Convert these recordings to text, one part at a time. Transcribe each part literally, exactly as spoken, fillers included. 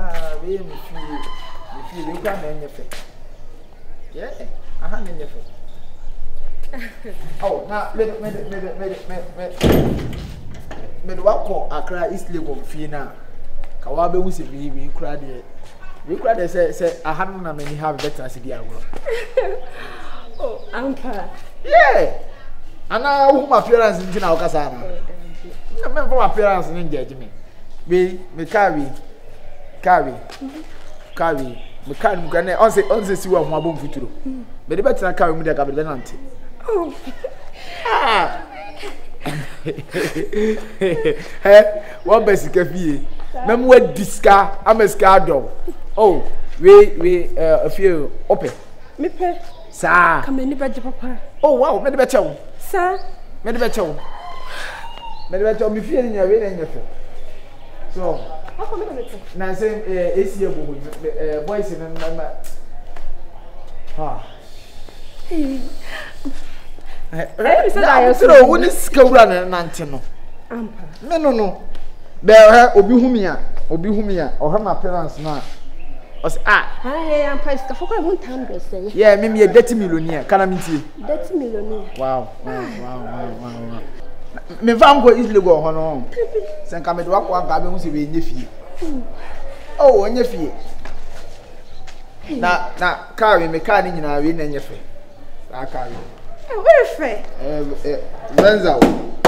Ah, we me feel me feel you can na nyefe. Yeah, aha na nyefe. Oh, na me me me me me me me do akọ Accra East Legon fie na. Ka wa be wusi bi bi kura de. We kura de say say aha na me ni have better as dia agro. Oh, Ampa. Yeah. Ana wo my appearance nti na okasa na. Na me for appearance ni judge me. We me carry carry carry me carry mu kana on say on say si wa ho abom futuro. Me de better carry mu de ka be nante. Oh. Ah. Eh, one basic fie. Mem we diska, ameska dom. Oh, we we uh fie open. Me pe. Sa. Come ni beje papa. Oh wow, me de beche wo. Sa. Me de beche wo. Me de beche wo me fie ni nya we na nya fe. So, Ako me beche. na say eh esi ebo eh boys na na. Ha. Hey. Eh, na so woni sika wura na nante no. Ampa. Me no no. Be ha obi humi a, obi humi a, o ha my parents na. O say ah, Hey, Ampa iska foko mo ntam do say. yeah, me me thirty millionaire, kana me tie. thirty millionaire. Wow. Wow, wow, wow, wow. Me vam go easily go ho no. Sen ka me do akwa ga be hu se be nye fie. Oh, onye fie. Na na car me car ni nyina we na nye fe. Sa car. Eh, where fe? Eh eh Renza.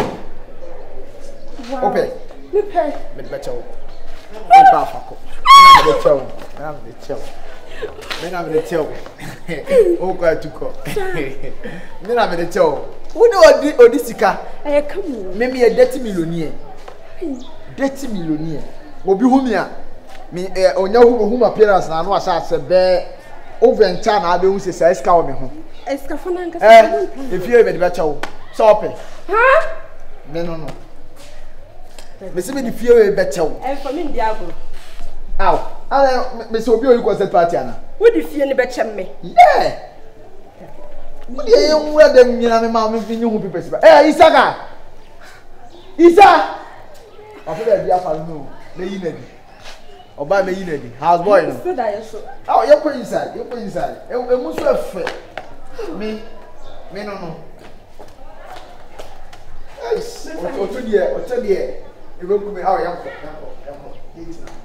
Wow. Okay. Me pe. Me de beche wo. Me pa fa ko. Me de beche wo. Na me de chewo. Me na me de chewo. O ko atuko. Me na me de chewo. Wo de odi odi sika. Eh, come. Me me thirty millionaire. thirty millionaire. Obi hu me a me eh onya hu hu my parents na no asa se be over ncha na abe hu se sai sika wo me ho. Iska fona nka Eh, sa. if you be de beche wo. So open. Ha? Me no no. Me se me di fie we beche wo. Eh, for me ndi agro. Aw, ala me se obi oyi concert party ana. Wo di fie ni beche me. Yeah. Wo di e nwura dem nyina me ma me bi nyu hu pipesi ba. Eh, Isaka. Isa. Afa da bi afa no. Me yi na di. Oba me yi na di. House boy no. So that you so. Aw, you go inside. You go inside. E e mu so afa. Me me no no. Ai, o to die, o to die. E go ku me aw yanko, yanko, yanko. Eat na.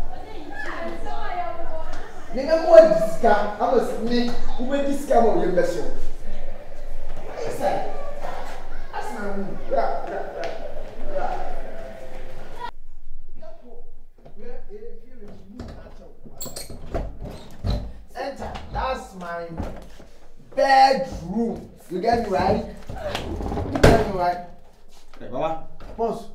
Me na mo diska, amos me, u me diska mo ye beso. Inside. Asna mu. Ya, ya, ya. Enter. That's my bedroom. You get me right? You get me right? Hey, Baba. Boss.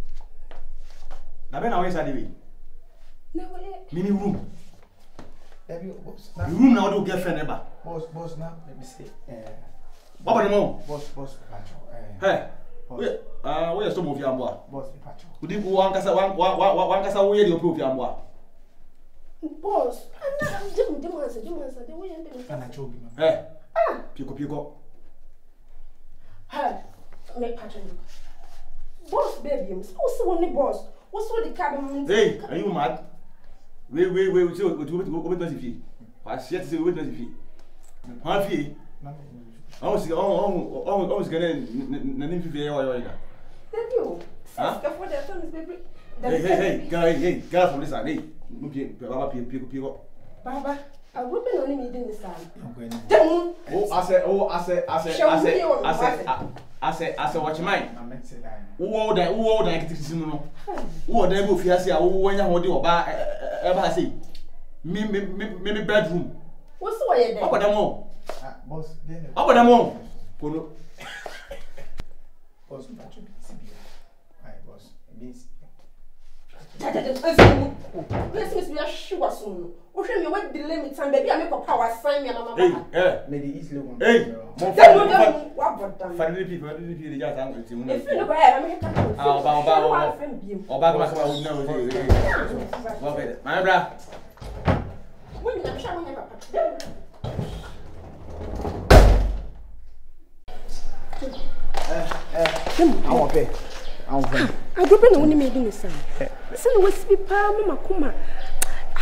Na be na we sa dey. Na we. Mini room. Have you boss? The room na we get friend eba. Boss, boss now. Let me see. Eh. Baba dem o. Boss, boss, pacho. Eh. Hey. We ah we so mo fi ambo a. Boss, pacho. Udi ku wan kasa wan wan wan kasa wo ye dey opi ambo a. Boss, ana dim dim answer, dim answer. The way you dim. Kana chogi ma. Hey. Ah. Piko piko. Hey. Make pattern. Boss baby, what's the one boss? What's what the cabin? Hey, are you mad? We we we so we we we don't see. Pa shit say we don't see. Ha fi. Oh, si oh oh oh oh gonna na nim fi ya ya ya. Thank you. Huh? For the son is baby. Hey hey hey, guy hey, guy from this side. Hey, mo pi baba pi pi pi ko. Baba, I will be only meeting this time. I'm going. Then Oh, I say oh I say I say I say I say I say I say watch mine. I'm meant to die. Wo da wo da kitisi no no. Wo da go fiase a wo wanya ho de oba e ba say. Me me me me bedroom. what's the way there? Oba da mo. Ah, boss, then. Oba da mo. Kono. Boss, pacho. Ai, boss. Means. Let's miss me a shoe soon. What show me what delay me time, baby? I make a power sign me and mama. Hey, eh. Me the easily one. Hey. Mo fa. What about them? Family people, family people just angry to me. If you look at me, I'm Ah, oba oba oba. Oba ma kama wo na wo. Wo be. My bra. When you show me papa. Eh, eh. I'm okay. I'm fine. I don't know when you made me son. Son was be pa mama kuma.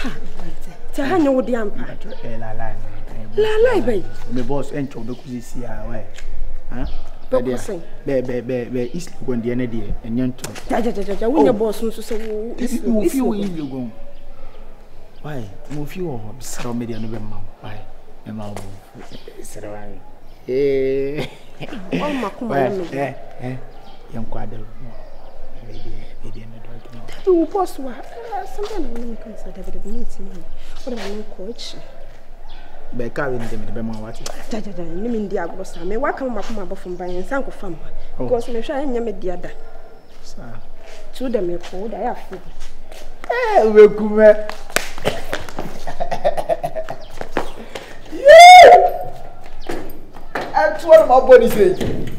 Ti ha nyo wodi ampa. Eh la la. La la bay. Me boss en cho be kuzisi ya why. Huh? Be be be be be isli gonde na de enyen to. Ja ja ja ja wonya boss nso se wo isli fi wo isli gon. Why? Mo fi wo ho bisara media no be ma. Why? Me ma wo. Sere why? Eh. Oh makuma me. Eh eh. Yan kwada. Media media na do to. You boss wa. Sometimes when you come say David need to me. What am I coach? Be ka we ndem de be ma wati. Ja ja ja ni mi ndi agbo sa me wa kan makuma abofo ban yan ko fam. Because me hwa anya me dia da. Sa. To dem e ko da ya fu. Eh we kume. That's what my body says.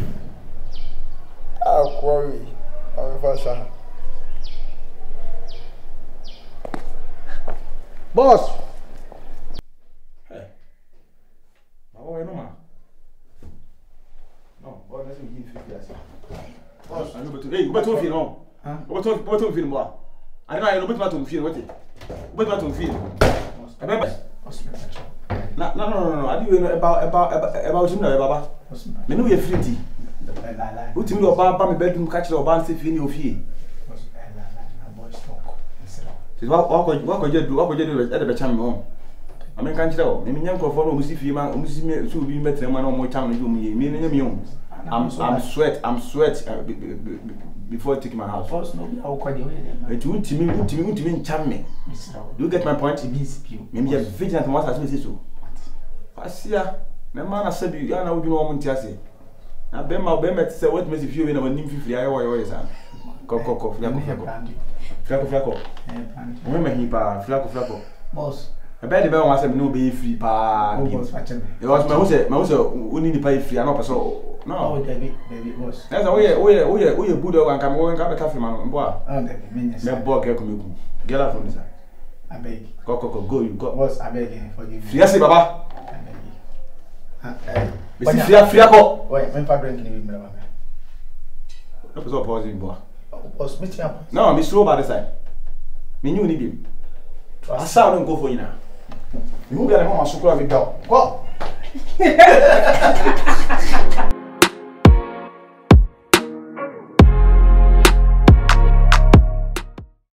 I'll quarry. I'm first. Boss. Hey. Baba, why no man? No, boy, let's give fifty years. Boss, I know but hey, but what you know? Huh? What what what you feel more? I know I know but what you feel what it. But what you feel? Remember? No, no, no, no, I do know about about about him now, Baba. Me know you free. Who tell me about my bedroom catch the band safe in your fee? So what what what could you do? What could you do at the channel home? I mean, can't you know? Me young for no music fee man, music me so be better man on more time do me. Me me I'm I'm sweat, I'm sweat before taking my house. First no, I will call you. It won't to me, won't to me, won't to me charm me. Do you get my point? Maybe you're vigilant and what I say so. Asia, my man has said you are now doing one tiasi. Now, Ben, my Ben, say what makes you feel when I'm in free. I always am. Coco, coco, flaco, flaco, flaco. Remember, he pa flaco, flaco. Boss, I bet the bell was no be free pa. It was my house, my house, only pay free. I'm not so. No, David, David, boss. That's a way, way, way, way, Buddha and come over and come a coffee man. Boy, oh, David, my boy, get out from this. I beg. Coco, go, you got. Boss, I beg you, forgive me. Yes, Baba. But if you are free, go. Wait, when Fabian can you remember? No, so pausing, boy. Was meeting up. No, I'm slow by the side. Me knew need him. I saw him go for you now. You will be a mama, so call me down. Go.